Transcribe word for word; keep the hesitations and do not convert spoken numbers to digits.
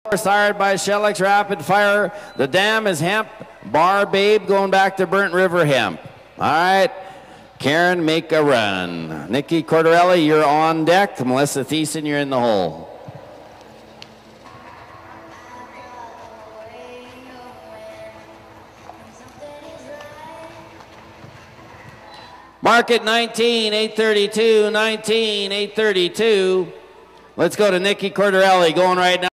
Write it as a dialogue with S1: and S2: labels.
S1: Sired by Shellick's Rapid Fire. The dam is Hemp. Bar Babe going back to Burnt River Hemp. All right. Caren, make a run. Nikki Cordarelli, you're on deck. Melissa Thiessen, you're in the hole. Market nineteen, eight thirty-two, nineteen, eight thirty-two. Let's go to Nikki Cordarelli going right now.